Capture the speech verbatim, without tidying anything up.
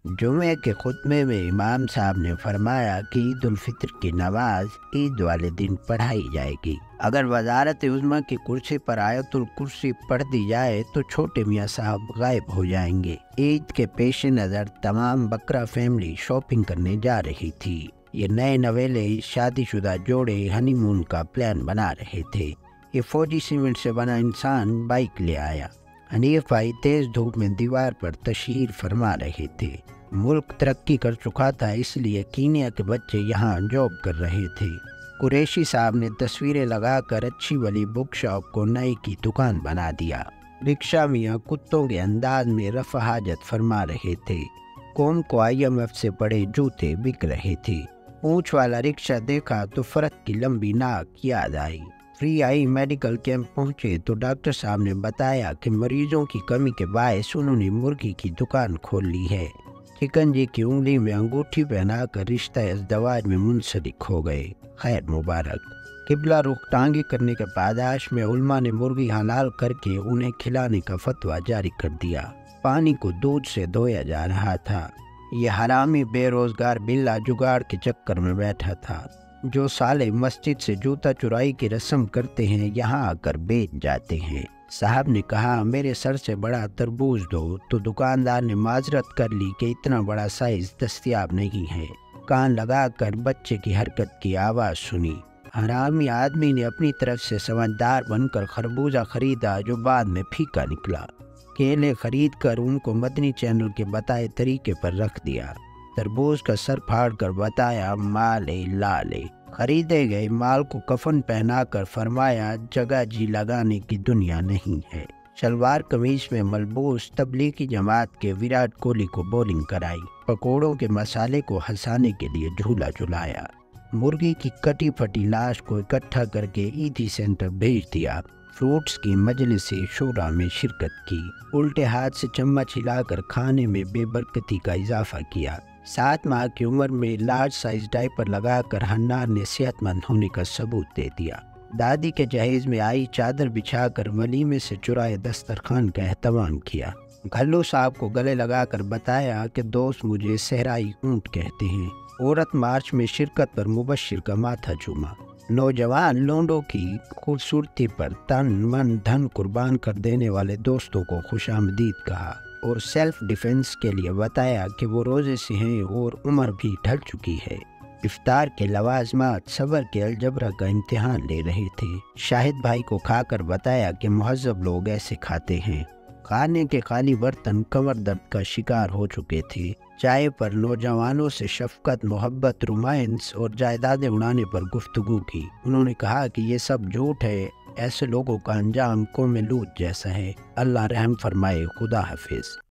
جمعے کے خطبے میں امام صاحب نے فرمایا کہ عید الفطر کی نماز عید والے دن پڑھائی جائے گی۔ اگر وزارت عظمیٰ کی کرسی پر آیت الکرسی پڑھ دی جائے تو چھوٹے میاں صاحب غائب ہو جائیں گے۔ عید کے پیش نظر تمام بکرا فیملی شاپنگ کرنے جا رہی تھی۔ یہ نئے نویلے شادی شدہ جوڑے ہنی مون کا پلان بنا رہے تھے۔ یہ فوجی سیمنٹ سے بنا انسان بائک لے آیا۔ حنیف بھائی تیز دھوپ میں دیوار پر تشہیر فرما رہے تھے۔ ملک ترقی کر چکا تھا، اس لیے کینیا کے بچے یہاں جاب کر رہے تھے۔ قریشی صاحب نے تصویریں لگا کر اچھی والی بک شاپ کو نئے کی دکان بنا دیا۔ رکشہ میاں کتوں کے انداز میں رفع حاجت فرما رہے تھے۔ قوم کو آئی ایم ایف سے بڑے جوتے بک رہے تھے۔ پونچھ والا رکشہ دیکھا تو فرق کی لمبی ناک یاد آئی۔ فری آئی میڈیکل کیمپ پہنچے تو ڈاکٹر صاحب نے بتایا کہ مریضوں کی کمی کے باعث انہوں نے مرغی کی دکان کھول لی ہے۔ چکن جی کی انگلی میں انگوٹھی پہنا کر رشتہ ازدواج میں منسلک ہو گئے۔ خیر مبارک۔ قبلہ رخ ٹانگے کرنے کے پاداش میں علماء نے مرغی حلال کر کے انہیں کھلانے کا فتویٰ جاری کر دیا۔ پانی کو دودھ سے دھویا جا رہا تھا۔ یہ حرامی بے روزگار بلا جگاڑ کے چکر میں بیٹھا تھا۔ جو سالے مسجد سے جوتا چرائی کی رسم کرتے ہیں یہاں آ کر بیچ جاتے ہیں۔ صاحب نے کہا میرے سر سے بڑا تربوز دو تو دکاندار نے معذرت کر لی کہ اتنا بڑا سائز دستیاب نہیں ہے۔ کان لگا کر بچے کی حرکت کی آواز سنی۔ حرامی آدمی نے اپنی طرف سے سمجھدار بن کر خربوزہ خریدا جو بعد میں پھیکا نکلا۔ کیلے خرید کر ان کو مدنی چینل کے بتائے طریقے پر رکھ دیا۔ تربوز کا سر پھاڑ کر بتایا مال لالے۔ خریدے گئے مال کو کفن پہنا کر فرمایا جگہ جی لگانے کی دنیا نہیں ہے۔ شلوار قمیض میں ملبوس تبلیغی جماعت کے وراٹ کوہلی کو بولنگ کرائی۔ پکوڑوں کے مسالے کو ہنسانے کے لیے جھولا جھلایا۔ مرغی کی کٹی پھٹی لاش کو اکٹھا کر کے ایدھی سینٹر بھیج دیا۔ فروٹس کی مجلس شورا میں شرکت کی۔ الٹے ہاتھ سے چمچ ہلا کر کھانے میں بے برکتی کا اضافہ کیا۔ سات ماہ کی عمر میں لارج سائز ڈائپر لگا کر حنار نے صحت مند ہونے کا ثبوت دے دیا۔ دادی کے جہیز میں آئی چادر بچھا کر ولیمے سے چرائے دسترخوان کا اہتمام کیا۔ گھلو صاحب کو گلے لگا کر بتایا کہ دوست مجھے صحرائی اونٹ کہتے ہیں۔ عورت مارچ میں شرکت پر مبشر کا ماتھا چوما۔ نوجوان لونڈوں کی خوبصورتی پر تن من دھن قربان کر دینے والے دوستوں کو خوش آمدید کہا اور سیلف ڈیفنس کے لیے بتایا کہ وہ روزے سے ہیں اور عمر بھی ڈھل چکی ہے۔ افطار کے لوازمات صبر کے الجبرا کا امتحان لے رہے تھے۔ شاہد بھائی کو کھا کر بتایا کہ مہذب لوگ ایسے کھاتے ہیں۔ کھانے کے خالی برتن کمر درد کا شکار ہو چکے تھے۔ چائے پر نوجوانوں سے شفقت، محبت، رومانس اور جائیدادیں اڑانے پر گفتگو کی۔ انہوں نے کہا کہ یہ سب جھوٹ ہے، ایسے لوگوں کا انجام قوم لوط جیسا ہے۔ اللہ رحم فرمائے۔ خدا حافظ۔